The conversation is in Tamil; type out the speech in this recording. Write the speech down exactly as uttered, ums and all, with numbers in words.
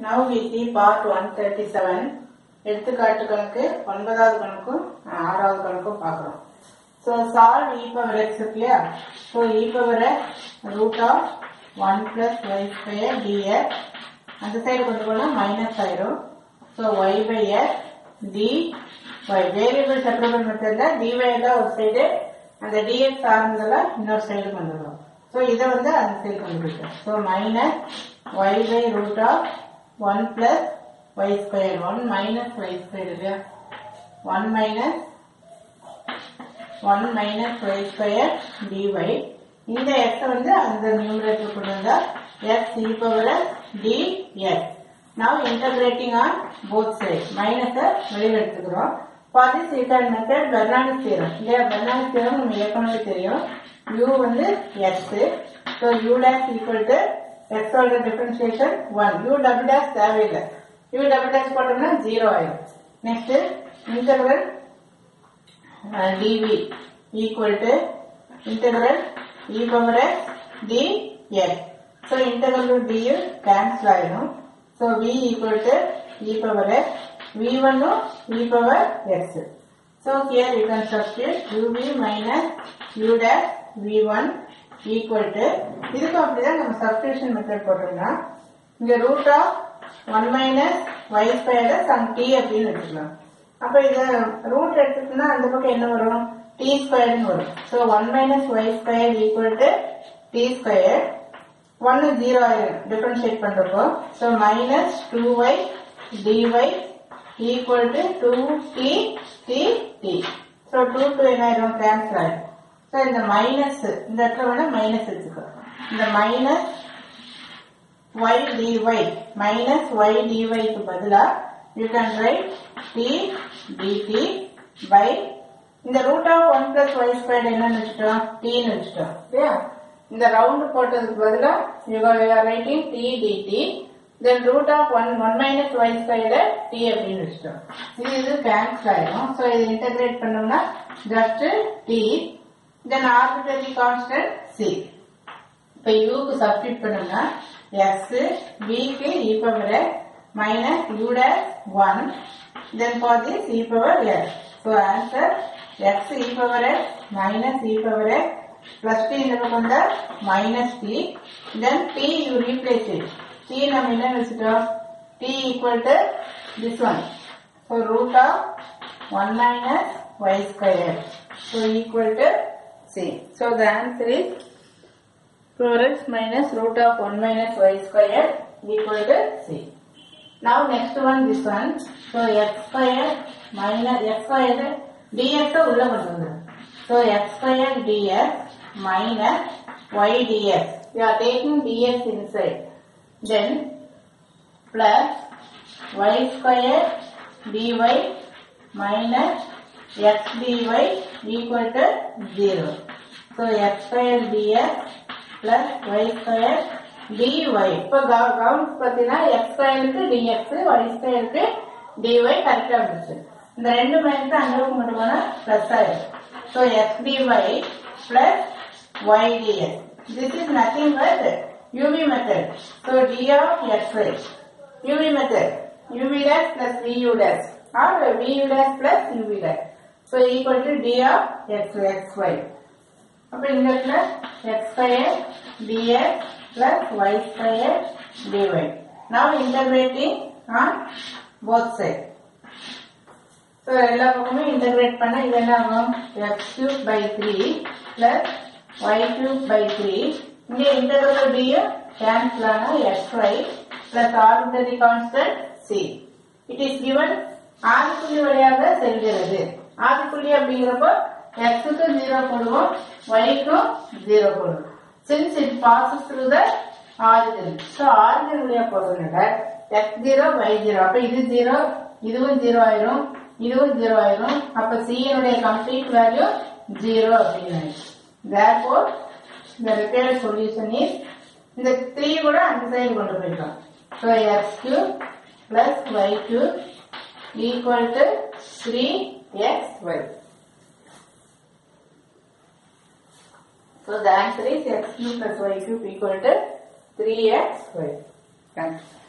Now we see part one thirty-seven. எடுத்துக்காட்டு கணக்கு ஒன்பதாவது கணக்கும் ஆறாவது கணக்கும் பார்க்கிறோம். So solve e power x இல்லையா? So e power x root of one plus y square dx. அந்த சைடு கொண்டு போனா மைனஸ் ஆயிரும். So y by x dy. Variable separable methodல dy தான் ஒரு சைடு, அந்த dx சார்ந்ததெல்லாம் இன்னொரு சைடு கொண்டு வரும். So இதை வந்து அந்த சைடு கொண்டு போயிட்டோம். So minus y by root of one plus y square, one minus y square இல்லையா, one minus one minus y square dy. இந்த x வந்து அந்த நியூமரேட்டர் கொண்டு வந்தா x e power x dx. Now integrating on both sides, minus வெளியில எடுத்துக்கிறோம். For this you can method Bernoulli theorem. இல்லையா, Bernoulli theorem நம்ம ஏற்கனவே தெரியும். u வந்து x, so u dash equal to x ஓட differentiation one, u double dash தேவையில்லை, u double dash போட்டோம்னா zero ஆயிடும். Next integral uh, dv equal to integral e power x dx. So integral to du cancel ஆயிடும். So v equal to e power x, v one e power x. So here you can substitute uv minus u dash v one equal to, இதுக்கு அப்படிதான் நம்ம substitution method போட்டோம்னா இங்க root of one minus y square some t அப்படின்னு எடுத்துக்கலாம். அப்ப இத ரூட் எடுத்துட்டோம்னா அந்த பக்கம் என்ன வரும், t square ன்னு வரும். So one minus y square equal to t square, one zero ஆயிரும் differentiate பண்றப்போ. So minus two y dy equal to two t t t. So two two என்ன ஆயிரும், cancel ஆயிரும். So இந்த மைனஸ் இந்த இடத்துல வேணா மைனஸ் வச்சுக்கோ, இந்த minus y dy minus y dy க்கு பதிலா you can write t dt by இந்த root of one plus y squared என்னன்னு வச்சுட்டோம், t ன்னு வச்சுட்டோம் இல்லையா. இந்த ரவுண்ட் போட்டதுக்கு பதிலா you are writing t dt, then root of one one minus y squared t அப்படின்னு வச்சுட்டோம். இது இது கேன்சல் ஆயிடும். ஸோ இது இன்டகிரேட் பண்ணோம்னா just t, then arbitrary constant c. இப்போ u க்கு சப்ஸ்டிட் பண்ணோம்னா x, v க்கு e power x minus u dash one, then for this e power x. So answer x e power x minus e power x plus t இந்த பக்கம் வந்தா minus t, then t you replace it. t நம்ம என்ன வச்சுட்டோம், t equal to this one. So root of one minus y square. So equal to c. So the answer is four x minus root of one minus y square equal to c. Now next one, this one. So x square minus x square dx உள்ள கொண்டு வந்தோம். So x square dx minus y dx. We are taking dx inside. Then plus y square dy minus x dy equal to zero. So x square dx plus y square dy. இப்போ கவுன்ஸ் பார்த்தீங்கன்னா x ஸ்கொயருக்கு dx, y ஸ்கொயருக்கு dy கரெக்டா வந்துச்சு. இந்த ரெண்டு மைனஸ் அங்கே மட்டும் போனா பிளஸ் ஆயிடும். So x dy plus y dx. This is nothing but U V method. So d of xy, U V method, U V dash plus V U dash or V U dash plus U V dash. So equal to d of x xy. அப்ப இந்த இடத்துல x square dx plus y square dy. Now integrating on both sides. So எல்லா பக்கமும் integrate பண்ணா இது என்ன ஆகும், x cube by three plus y cube by three. இங்கே integral d cancel ஆனா xy plus arbitrary constant c. It is given ஆதிப்புள்ளி வழியாக செல்கிறது. ஆதிப்புள்ளி அப்படிங்கிறப்போ x க்கு zero போடுவோம், y க்கு zero போடுவோம். Since it passes through the origin, so origin வழியா போடுறதுனால x zero y zero. அப்ப இது zero, இதுவும் zero ஆயிரும், இதுவும் zero ஆயிரும். அப்ப c னுடைய complete value zero அப்படின்னு. Therefore the required solution is இந்த three கூட அந்த சைடு கொண்டு போயிட்டோம். So x cube plus y cube equal to three x y. So the answer is x cube plus y cube equal to three x y. Thanks.